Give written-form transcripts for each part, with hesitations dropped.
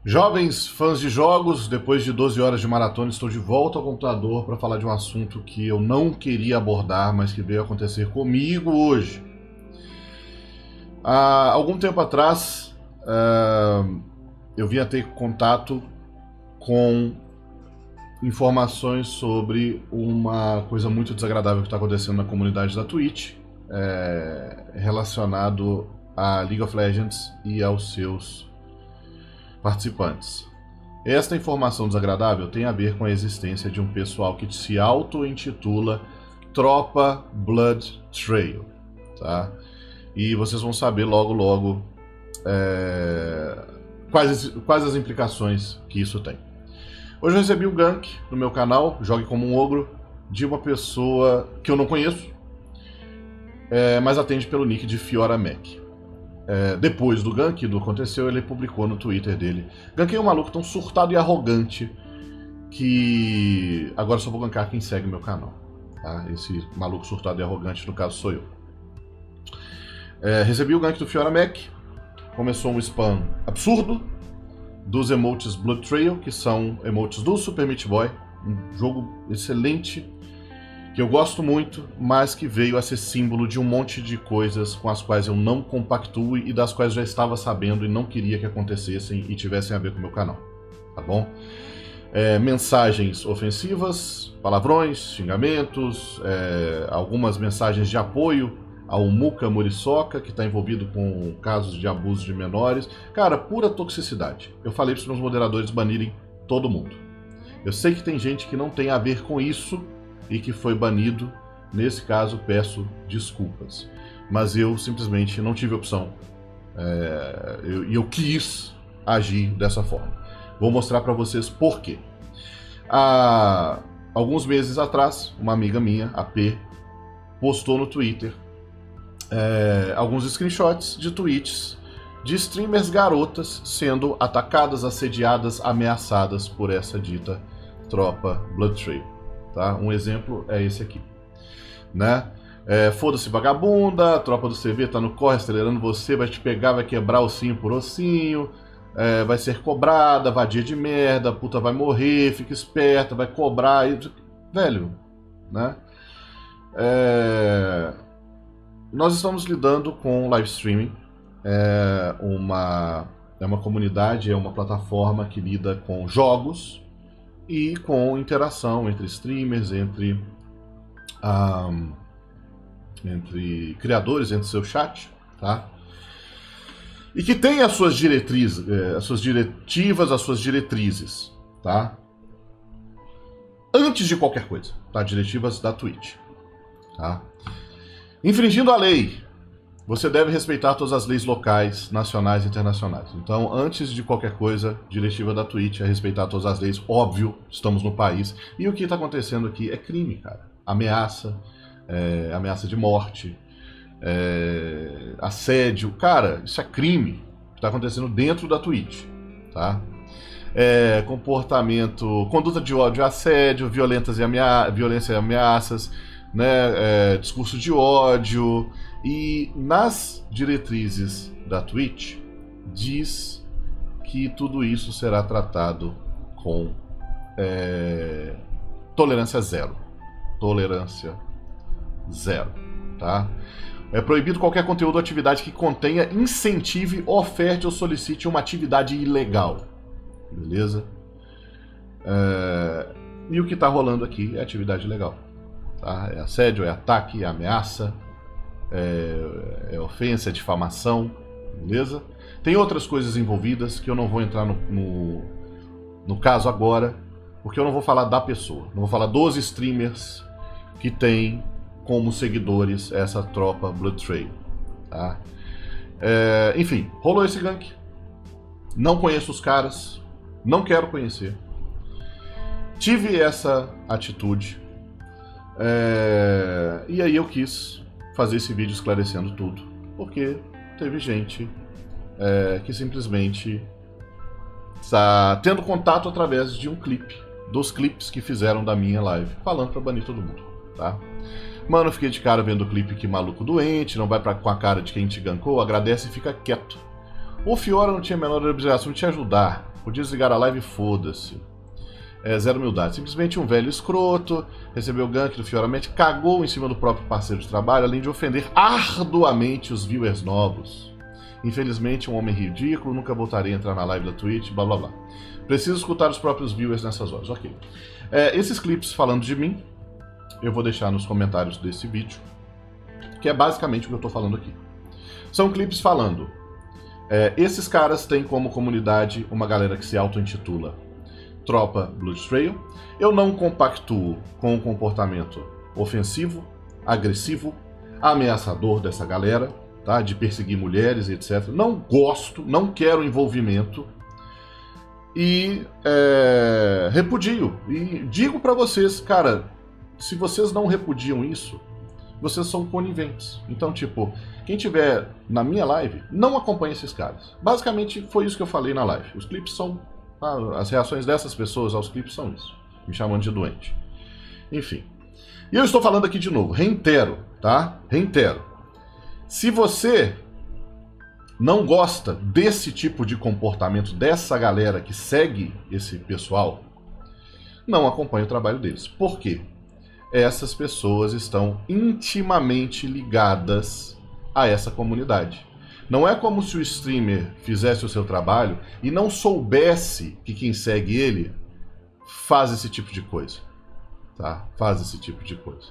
Jovens fãs de jogos, depois de 12 horas de maratona, estou de volta ao computador para falar de um assunto que eu não queria abordar, mas que veio acontecer comigo hoje. Há algum tempo atrás, eu vim a ter contato com informações sobre uma coisa muito desagradável que está acontecendo na comunidade da Twitch, relacionado a League of Legends e aos seus participantes. Esta informação desagradável tem a ver com a existência de um pessoal que se auto-intitula Tropa Blood Trail, tá? E vocês vão saber logo quais as implicações que isso tem. Hoje eu recebi um gank no meu canal, Jogue Como um Ogro, de uma pessoa que eu não conheço, mas atende pelo nick de Fiora Mac. Depois do gank do aconteceu, ele publicou no Twitter dele: gankei um maluco tão surtado e arrogante que agora só vou gankar quem segue meu canal, tá? Esse maluco surtado e arrogante, no caso, sou eu. Recebi o gank do Fiora Mac. Começou um spam absurdo dos emotes Blood Trail, que são emotes do Super Meat Boy, um jogo excelente que eu gosto muito, mas que veio a ser símbolo de um monte de coisas com as quais eu não compactuo e das quais eu já estava sabendo e não queria que acontecessem e tivessem a ver com o meu canal, tá bom? Mensagens ofensivas, palavrões, xingamentos, algumas mensagens de apoio ao Muka Muriçoca, que está envolvido com casos de abuso de menores. Cara, pura toxicidade. Eu falei para os meus moderadores banirem todo mundo. Eu sei que tem gente que não tem a ver com isso e que foi banido. Nesse caso, peço desculpas. Mas eu simplesmente não tive opção. Eu quis agir dessa forma. Vou mostrar para vocês por quê. Há alguns meses atrás, uma amiga minha, a P, postou no Twitter alguns screenshots de tweets de streamers garotas sendo atacadas, assediadas, ameaçadas por essa dita Tropa Blood Trail, tá? Um exemplo é esse aqui, né? Foda-se vagabunda, a tropa do CV tá no corre acelerando você, vai te pegar, vai quebrar ossinho por ossinho, vai ser cobrada, vadia de merda, puta vai morrer, fica esperta, vai cobrar, velho, né? Nós estamos lidando com live streaming, é uma comunidade, é uma plataforma que lida com jogos e com interação entre streamers, entre criadores, entre seu chat, tá? E que tem as suas diretrizes, as suas diretivas, as suas diretrizes, tá? Antes de qualquer coisa, tá? Diretivas da Twitch, tá? Infringindo a lei, você deve respeitar todas as leis locais, nacionais e internacionais. Então, antes de qualquer coisa, diretiva da Twitch é respeitar todas as leis. Óbvio, estamos no país. E o que está acontecendo aqui é crime, cara. Ameaça, ameaça de morte, assédio. Cara, isso é crime que está acontecendo dentro da Twitch, tá? Comportamento, conduta de ódio, assédio, violência e ameaças, né, discurso de ódio. E nas diretrizes da Twitch diz que tudo isso será tratado com tolerância zero. Tolerância zero, tá? É proibido qualquer conteúdo ou atividade que contenha, incentive, oferte ou solicite uma atividade ilegal. Beleza? E o que está rolando aqui é atividade ilegal. Tá? É assédio, é ataque, é ameaça, é ofensa, é difamação, beleza? Tem outras coisas envolvidas que eu não vou entrar no caso agora, porque eu não vou falar da pessoa, não vou falar dos streamers que tem como seguidores essa tropa Blood Trail, tá? Enfim, rolou esse gank, não conheço os caras, não quero conhecer, tive essa atitude. E aí eu quis fazer esse vídeo esclarecendo tudo, porque teve gente que simplesmente está tendo contato através de um clipe, dos clipes que fizeram da minha live, falando pra banir todo mundo, tá? Mano, eu fiquei de cara vendo o clipe, que maluco doente, não vai com a cara de quem te gankou, agradece e fica quieto. O Fiora não tinha a menor obrigação de te ajudar, Podia desligar a live, foda-se. Zero humildade. Simplesmente um velho escroto, recebeu o gank do Fioramete, cagou em cima do próprio parceiro de trabalho, além de ofender arduamente os viewers novos. Infelizmente, um homem ridículo, nunca voltaria a entrar na live da Twitch, blá blá blá. Preciso escutar os próprios viewers nessas horas. Ok. Esses clipes falando de mim, eu vou deixar nos comentários desse vídeo, que é basicamente o que eu tô falando aqui. São clipes falando. Esses caras têm como comunidade uma galera que se auto-intitula Tropa Bloodtrail. Eu não compactuo com o comportamento ofensivo, agressivo, ameaçador dessa galera, tá? De perseguir mulheres e etc. Não gosto, não quero envolvimento e repudio. E digo pra vocês, cara, se vocês não repudiam isso, vocês são coniventes. Então, tipo, quem tiver na minha live, não acompanhe esses caras. Basicamente, foi isso que eu falei na live. Os clipes são... as reações dessas pessoas aos clipes são isso. Me chamando de doente. Enfim. E eu estou falando aqui de novo. Reitero, tá? Reitero. Se você não gosta desse tipo de comportamento dessa galera que segue esse pessoal, não acompanhe o trabalho deles. Por quê? Essas pessoas estão intimamente ligadas a essa comunidade. Não é como se o streamer fizesse o seu trabalho e não soubesse que quem segue ele faz esse tipo de coisa. Tá? Faz esse tipo de coisa.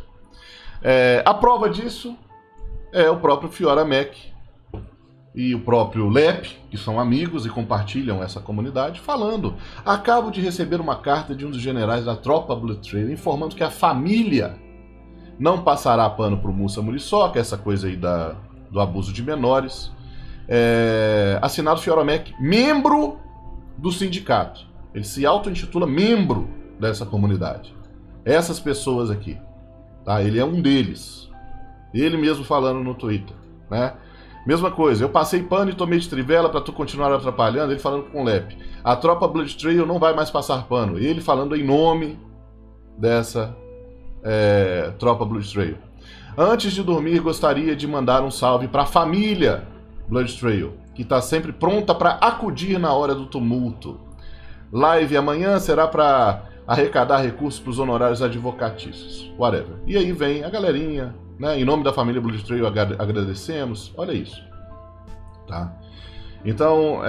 A prova disso é o próprio Fioramete e o próprio Lep, que são amigos e compartilham essa comunidade, falando: acabo de receber uma carta de um dos generais da Tropa Bloodtrail informando que a família não passará pano pro Mussa Muriçoca, essa coisa aí do abuso de menores. Assinado Fioramete, membro do sindicato. Ele se auto-intitula membro dessa comunidade. Essas pessoas aqui, tá? Ele é um deles. Ele mesmo falando no Twitter, né? Mesma coisa, eu passei pano e tomei de trivela pra tu continuar atrapalhando. Ele falando com o Lep. A Tropa Bloodtrail não vai mais passar pano. Ele falando em nome dessa Tropa Bloodtrail. Antes de dormir, gostaria de mandar um salve pra família Bloodtrail, que está sempre pronta para acudir na hora do tumulto. Live amanhã será para arrecadar recursos para os honorários advocatícios. Whatever. E aí vem a galerinha, né? Em nome da família Bloodtrail agradecemos. Olha isso. Tá? Então,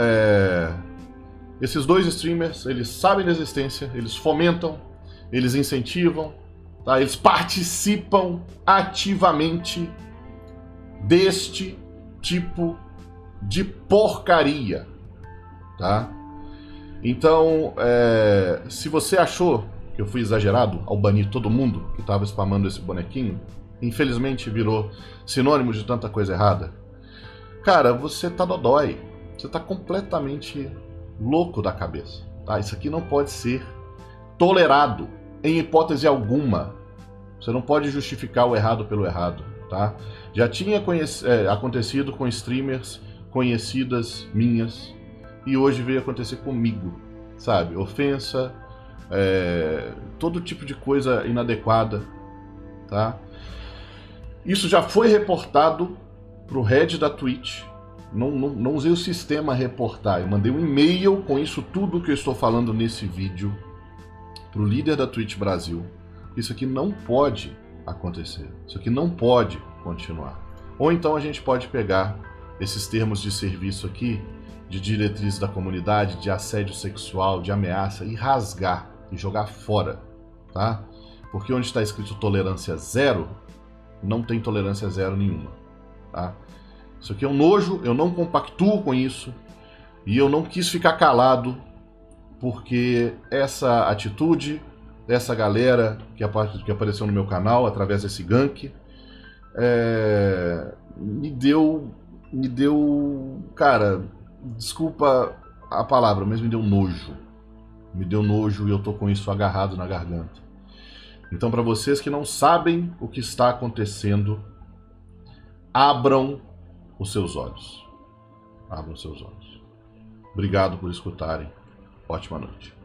esses dois streamers, eles sabem da existência, eles fomentam, eles incentivam, tá? Eles participam ativamente deste tipo de porcaria, tá? Então, se você achou que eu fui exagerado ao banir todo mundo que estava spamando esse bonequinho, infelizmente virou sinônimo de tanta coisa errada, cara, você tá dodói, você tá completamente louco da cabeça, tá? Isso aqui não pode ser tolerado em hipótese alguma. Você não pode justificar o errado pelo errado, tá? Já tinha acontecido com streamers conhecidas minhas e hoje veio acontecer comigo, sabe? Ofensa, todo tipo de coisa inadequada, tá? Isso já foi reportado pro head da Twitch. Não usei o sistema reportar, eu mandei um e-mail com isso tudo que eu estou falando nesse vídeo pro líder da Twitch Brasil. Isso aqui não pode acontecer, isso aqui não pode continuar. Ou então a gente pode pegar esses termos de serviço aqui, de diretriz da comunidade, de assédio sexual, de ameaça, e rasgar, e jogar fora, tá? Porque onde está escrito tolerância zero, não tem tolerância zero nenhuma, tá? Isso aqui é um nojo, eu não compactuo com isso, e eu não quis ficar calado, porque essa atitude dessa galera que apareceu no meu canal através desse gank, me deu, cara, desculpa a palavra, mas me deu nojo. Me deu nojo e eu tô com isso agarrado na garganta. Então, para vocês que não sabem o que está acontecendo, abram os seus olhos. Abram os seus olhos. Obrigado por escutarem. Ótima noite.